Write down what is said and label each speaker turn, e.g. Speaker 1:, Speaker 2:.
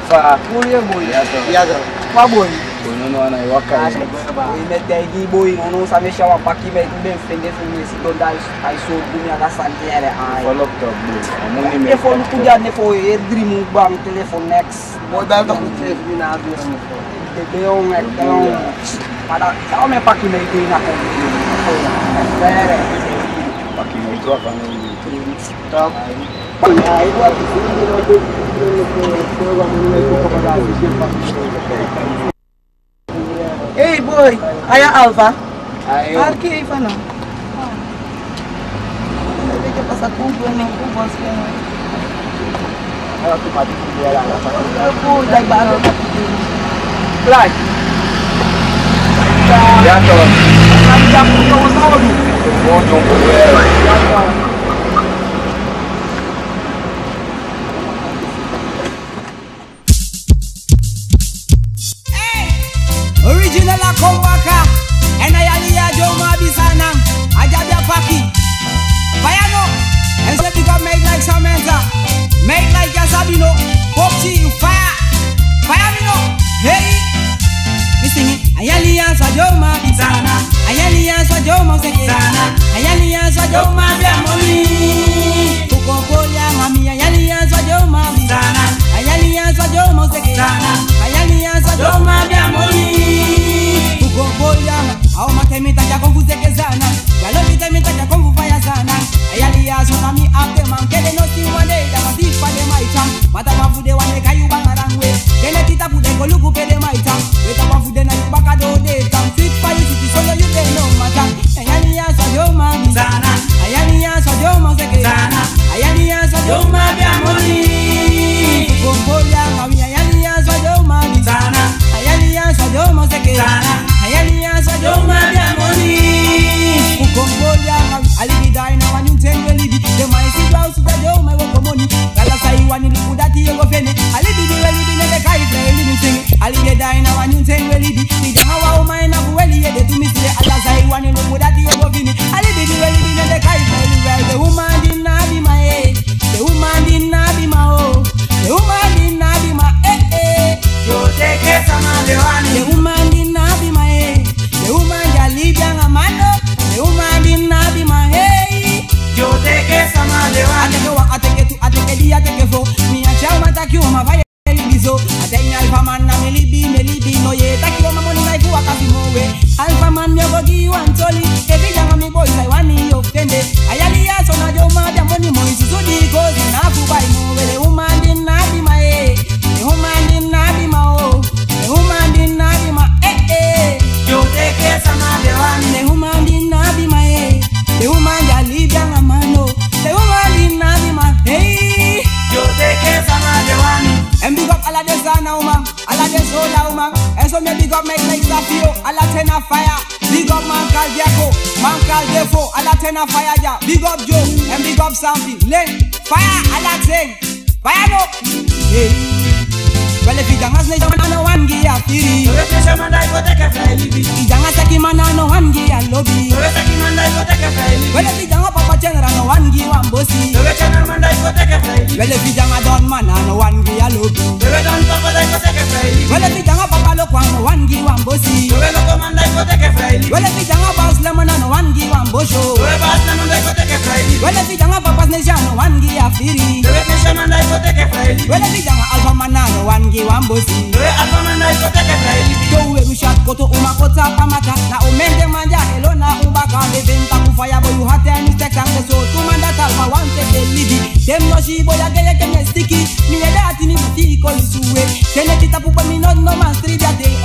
Speaker 1: Fa.
Speaker 2: Boy boy.
Speaker 1: Ya to.
Speaker 2: Kwa boy.
Speaker 1: Bono na iwaka.
Speaker 2: Imetegi boy nono samesha wapaki ben fende si donda ai so dunia ka santiere ai.
Speaker 1: Follow up boy. Amuni me.
Speaker 2: Telefone kuja ne fo e dream bang telephone next. Boy dal ta kuche na bi na fo. De on ek don. Pada sao me paki me di na ko. Bere.
Speaker 1: Paki me to ka no.
Speaker 2: Stop. Ai gua hey boy, aya Alpha.
Speaker 1: Ayo.
Speaker 2: Arki Alpha no. Deve passar tudo nem com você.
Speaker 1: Ela tu pati dia la.
Speaker 2: Pô, dai baro. Black.
Speaker 1: Ya to.
Speaker 2: Kami jam ko todo.
Speaker 1: Bono boy.
Speaker 3: Original Akombaka, and I alia Joma Bisana, Ajabia Paki, Bayano, and so because make like Samantha, make like Yasabino, Popsi, fire, Bayamino, hey, listening, Ayalia Sajoma Bisana, Ayalia Sajoma Sekana, Ayalia Sajoma Biamoni, Pukopolia, Mami, Ayalia Sajoma Bisana, Ayalia Sajoma Sekana, Ayalia Sajoma Biamoni. Au matemita ya konfuze kezana Galo vitemita ya konfufaya sana Ayali ya tsunami after man Kede no si wane da mati pade maitam Mata wafude wane kayu bangarangwe Kene tita pude koluku pede maitam Weta wafude na yubaka do de tam Sweet fire city solo you dey no matam Ayali ya sajoma bizana Ayali ya sajoma seke sana Ayali ya sajoma biamoni Kukombolia ngawi ayali ya sajoma bizana Ayali ya sajoma seke sana Ayali ya sajoma biamoni Kukombolia ngawi Alibidai na wanyuntengwe libi Dema isi house da joma wako moni Kala sai wani lukudati yego fene Alibidi welibi nede kaifre elimu singi Alibidai na wanyuntengwe libi Nijanga wa umae na kuweli yede tumisile Ala sai wani lukudati yego fene Alibidi welibi nede kaifre elimu The woman did not be my head The woman did not be my oh The woman did not be my Yo teke sama lewani The woman did not be my head The woman jalibia ngamano The woman did not be my hey Yo teke sama lewani Ateke tu ateke di ateke fo Mi acha mataki uma vaya ilizo Atenya alfa man na melibi no ye Taki oma moni na ikuwa kafi mowe Alfa man yogo gi wantoli Ebi janga mi boy sai wani yofende Ayali ya sona joma bia moni mo Isuzudi gozi na kubai mowe The woman did not be my hey The woman did not be my oh The woman did not be my Yo teke sama lewani The woman did not be my hey The woman jalibia ngamano The woman did not be my hey Yo teke sama lewani And big up ala de sana uma Ala de sola uma And so me big up make like Safio Ala tena fire Big up man call Diako Man call Defo Ala tena fire ja Big up Joe And big up Sampi Len Fire ala ten Fire no Hey Well if you don't have no one gear free If you man I go take a fly libi If you don't take man no one gear lobby If you man I go take a fly libi Well if you don't papa general no one gear one bossy If you man I go take a fly libi Well if you don't don man no one gear lobby If you don't papa I go take a fly libi Well if you don't papa look no one gear one bossy If you don't man I go take a fly libi Well if you don't boss lemon no one gear one bosho If you boss lemon I go take a fly libi Well if you don't papa nation no one gear free If you man I go take a fly libi Well if you don't alpha man no one Wambosi alfa manda iko teke fly Jowe rushat koto umakota pamata Na umende manja elona ubaka Beventa kufaya boyu hate mistakes and so tumanda talpa wante ke libi Dem no shibo ya geye kene sticky Miye dati ni buti iko lisuwe Kene kita pupa mi no man street ya te